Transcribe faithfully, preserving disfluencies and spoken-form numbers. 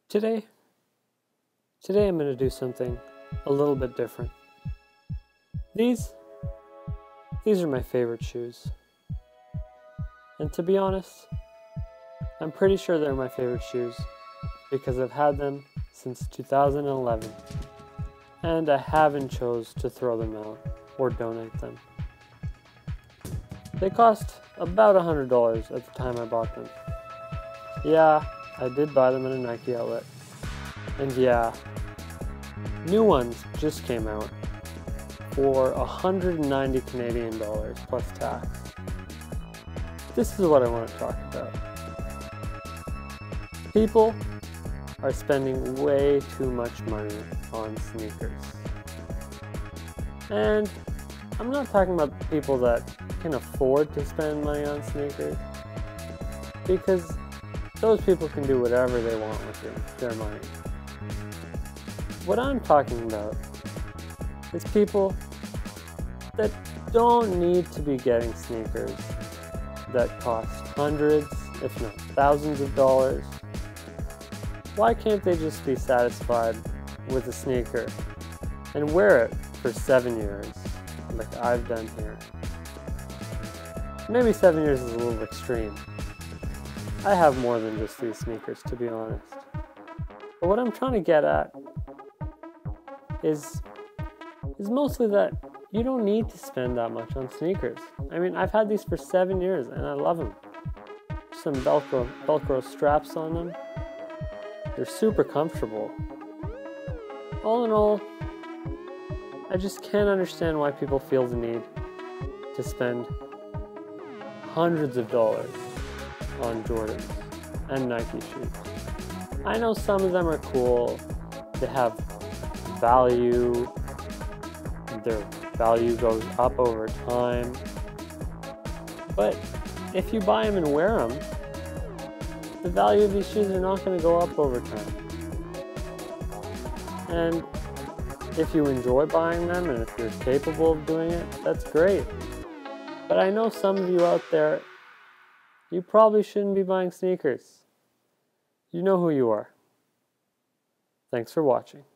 Today, today I'm going to do something a little bit different. These, these are my favorite shoes. And to be honest, I'm pretty sure they're my favorite shoes because I've had them since two thousand eleven. And I haven't chose to throw them out or donate them. They cost about one hundred dollars at the time I bought them. Yeah, I did buy them at a Nike outlet. And yeah, new ones just came out for one hundred ninety Canadian dollars plus tax. This is what I want to talk about. People are spending way too much money on sneakers. And I'm not talking about people that can afford to spend money on sneakers, because those people can do whatever they want with their, their money. What I'm talking about is people that don't need to be getting sneakers that cost hundreds, if not thousands of dollars. Why can't they just be satisfied with a sneaker and wear it for seven years like I've done here? Maybe seven years is a little extreme. I have more than just these sneakers, to be honest. But what I'm trying to get at is, is mostly that you don't need to spend that much on sneakers. I mean, I've had these for seven years and I love them. Some Velcro, Velcro straps on them. They're super comfortable. All in all, I just can't understand why people feel the need to spend hundreds of dollars on Jordans and Nike shoes. I know some of them are cool, they have value, their value goes up over time, but if you buy them and wear them, the value of these shoes are not going to go up over time. And if you enjoy buying them and if you're capable of doing it, that's great. But I know some of you out there, you probably shouldn't be buying sneakers. You know who you are. Thanks for watching.